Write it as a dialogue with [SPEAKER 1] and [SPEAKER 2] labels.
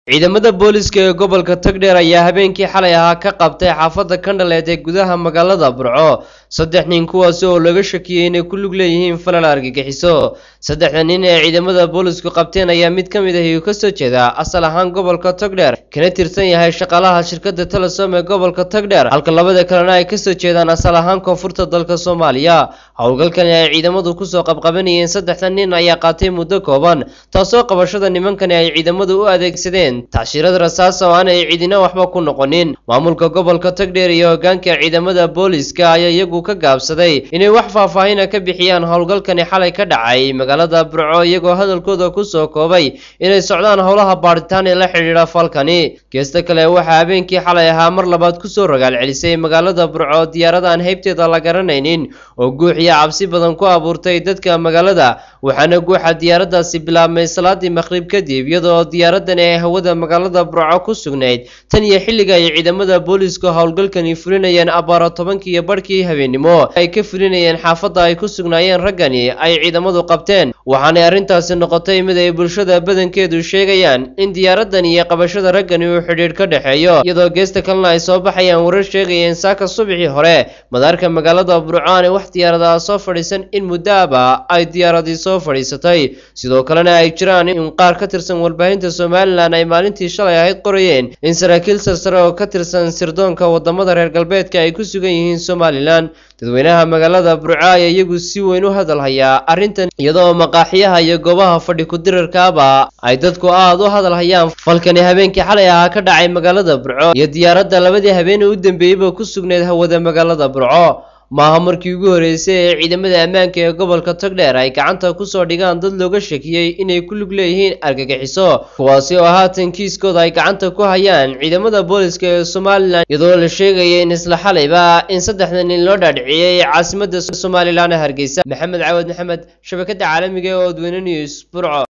[SPEAKER 1] ciidamada booliska ee gobolka Togdheer ayaa habeenkii xalay ahaa ka qabtay xaafadda Kandhaleed ee gudaha magaalada Burco saddex nin kuwaas oo laga shakiyay inay ku lug leeyihiin falal argagixiso. Saddexda nin ee ciidamada boolisku qabteen ayaa mid ka mid ah ka soo jeeda asal ahaan gobolka Togdheer kana tirsan yahay shaqaalaha shirkadda Telesom ee gobolka Togdheer halka labada kalena ay ka soo jeedaan asal ahaan koonfurta dalka Soomaaliya. Howlgalkan ay ciidamadu ku soo qabqabanayeen saddexda nin ayaa qaatay muddo kooban taasoo qabashada nimankan ay ciidamadu u adeegsadeen taashirada rasaas oo aan ay ciidina waxba ku noqonin. Maamulka gobolka Togdheer iyo hoggaanka ciidamada booliska ayaa iyagu ka gaabsaday inay wax faahfaahin ka bixiyaan howlgalkan xalay ka dhacay magaalada Burco iyagoo hadalkooda ku soo koobay inay socdaan howlaha baaritaan ee la xiriira falkani. Geesta kale waxa habeenkii xalay ahaa mar labaad ku soo rogaal celisay magaalada Burco diyaaradan heybteeda la garanaynin oo guux iyo cabsi badan ku abuurtay dadka magaalada waxaana guuxa diyaaradaasi bilaabmay salaadii maghrib kadib iyadoo diyaaradan ay hawada magaalada Burco ku sugnayd tan iyo xilliga ay ciidamada booliska howlgalkani fulinayeen abaaro 10 barkii habeenimo ay ka fulinayeen xaafadda ay ku sugnaayeen raggani ay ciidamadu qabteen. Waxaana arrintaasi noqotay mid ay bulshada badankeedu sheegayaan in diyaaradan iyo qabashada raggani uu xidhiidh ka dhaxeeyo iyadoo geesta kalena ay soo baxayaan warar sheegayeen saaka subaxii hore madaarka magaalada Burco aan wax diyaarada soo fadhiisan in muddaaba ay diyaaradii soo fadhiisatay. Sidoo kalena ay jiraan in qaar ka tirsan warbaahinta Soomaaliland ay maalintii shalay ahayd qorayeen in saraakiil sarsare oo ka tirsan sirdoonka wadamada reer galbeedka ay ku sugan yihiin Soomaaliland. Dadweynaha magaalada Burco ayaa iyagu si weyn u hadal haya arrintan iyadoo maqaaxiyaha iyo goobaha fadhi ku dirarkaaba ay dadku aad u hadal hayaan falkani habeenkii xalay ahaa ka dhacay magaalada Burco iyo diyaaradda labadii habeen u dambeeyay ku sugnayd hawada magaalada Burco. maaha markii ugu horeysay ee ciidamada ammaanka ee gobolka Togdheer ay gacanta ku soo dhigaan dad looga shakiyay inay ku lug leeyihiin argagixiso kuwaasi oo haatan kiiskooda ay gacanta ku hayaan ciidamada booliska ee Soomaaliland iyadoo la sheegay in isla xalayba in saddexda nin loo dhaadhiciyay caasimadda Soomaaliland Hargeysa. Maxamed Caawad Maxamed, shabakadda caalamiga ee Odweyne News, Burco.